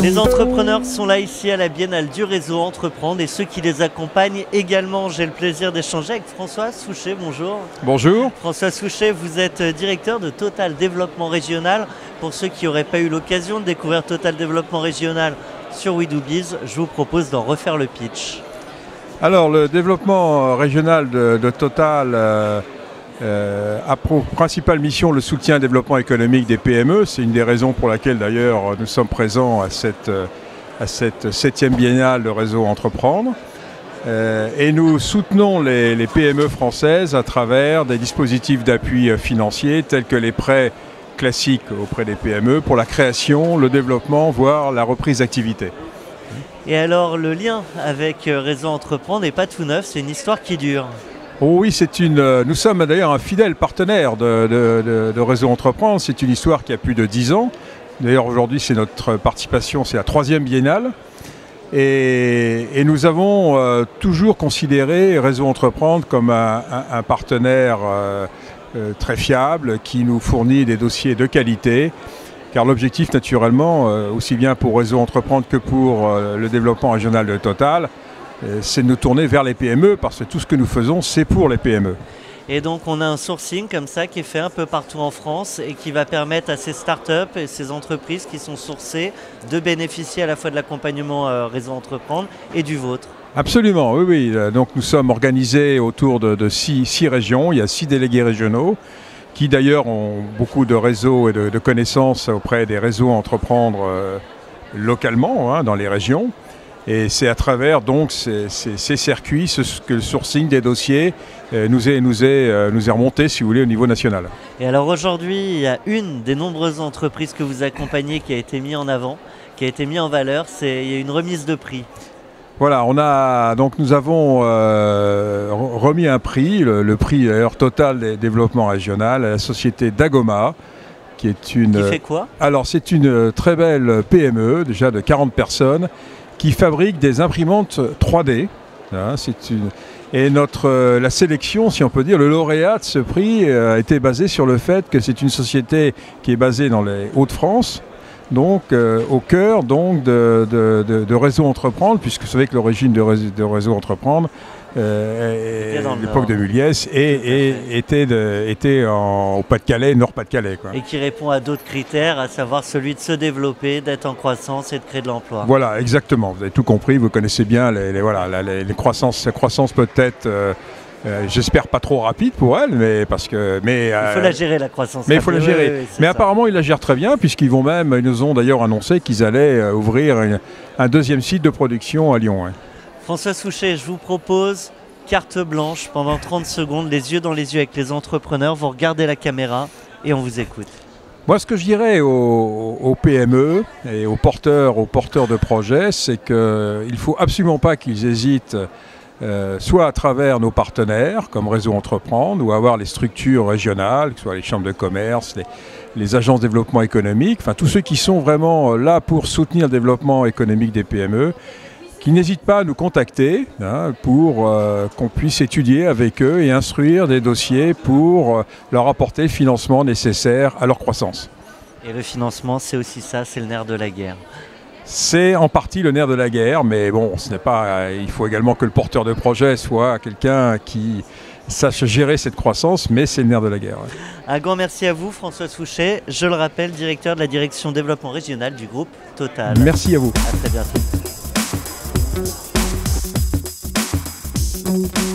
Les entrepreneurs sont là ici à la Biennale du réseau Entreprendre et ceux qui les accompagnent également. J'ai le plaisir d'échanger avec François Souchet, bonjour. Bonjour. François Souchet, vous êtes directeur de Total Développement Régional. Pour ceux qui n'auraient pas eu l'occasion de découvrir Total Développement Régional sur We Do Biz, je vous propose d'en refaire le pitch. Alors le développement régional de Total a pour principale mission le soutien au développement économique des PME. C'est une des raisons pour laquelle d'ailleurs nous sommes présents à cette 7e biennale de réseau Entreprendre. Et nous soutenons les PME françaises à travers des dispositifs d'appui financier tels que les prêts classiques auprès des PME pour la création, le développement, voire la reprise d'activité. Et alors le lien avec Réseau Entreprendre n'est pas tout neuf, c'est une histoire qui dure. Oh oui, nous sommes d'ailleurs un fidèle partenaire de Réseau Entreprendre. C'est une histoire qui a plus de 10 ans. D'ailleurs aujourd'hui c'est notre participation, c'est la 3e biennale. Et nous avons toujours considéré Réseau Entreprendre comme un partenaire très fiable qui nous fournit des dossiers de qualité. Car l'objectif naturellement, aussi bien pour Réseau Entreprendre que pour le développement régional de Total, c'est de nous tourner vers les PME parce que tout ce que nous faisons, c'est pour les PME. Et donc on a un sourcing comme ça qui est fait un peu partout en France et qui va permettre à ces startups et ces entreprises qui sont sourcées de bénéficier à la fois de l'accompagnement Réseau Entreprendre et du vôtre. Absolument, oui. Donc nous sommes organisés autour de 6 régions, il y a 6 délégués régionaux qui d'ailleurs ont beaucoup de réseaux et de connaissances auprès des réseaux Entreprendre localement dans les régions. Et c'est à travers donc ces circuits que le sourcing des dossiers nous est remonté, si vous voulez, au niveau national. Et alors aujourd'hui, il y a une des nombreuses entreprises que vous accompagnez qui a été mise en avant, qui a été mise en valeur, il y a une remise de prix. Voilà, nous avons remis un prix, le prix d'ailleurs Total des développements régional à la société Dagoma, qui fait quoi? Alors c'est une très belle PME, déjà de 40 personnes, qui fabrique des imprimantes 3D. Et la sélection, si on peut dire, le lauréat de ce prix a été basé sur le fait que c'est une société qui est basée dans les Hauts-de-France, donc au cœur donc, de Réseau Entreprendre, puisque vous savez que l'origine de Réseau Entreprendre, l'époque de Muliès, était au Pas-de-Calais, Nord-Pas-de-Calais. Et qui répond à d'autres critères, à savoir celui de se développer, d'être en croissance et de créer de l'emploi. Voilà, exactement. Vous avez tout compris, vous connaissez bien les croissances. La croissance peut-être, j'espère pas trop rapide pour elle, il faut la gérer, la croissance. Mais il faut la gérer. Mais apparemment, ils la gèrent très bien, puisqu'ils nous ont d'ailleurs annoncé qu'ils allaient ouvrir un 2e site de production à Lyon. François Souchet, je vous propose carte blanche pendant 30 secondes, les yeux dans les yeux avec les entrepreneurs. Vous regardez la caméra et on vous écoute. Moi, ce que je dirais aux PME et aux porteurs de projets, c'est qu'il ne faut absolument pas qu'ils hésitent soit à travers nos partenaires, comme Réseau Entreprendre, ou à avoir les structures régionales, que ce soit les chambres de commerce, les agences de développement économique, enfin tous ceux qui sont vraiment là pour soutenir le développement économique des PME, qui n'hésitent pas à nous contacter pour qu'on puisse étudier avec eux et instruire des dossiers pour leur apporter le financement nécessaire à leur croissance. Et le financement, c'est aussi ça, c'est le nerf de la guerre. C'est en partie le nerf de la guerre, mais bon, il faut également que le porteur de projet soit quelqu'un qui sache gérer cette croissance, mais c'est le nerf de la guerre. Un grand merci à vous, François Souchet. Je le rappelle, directeur de la direction développement régional du groupe Total. Merci à vous. À très bientôt.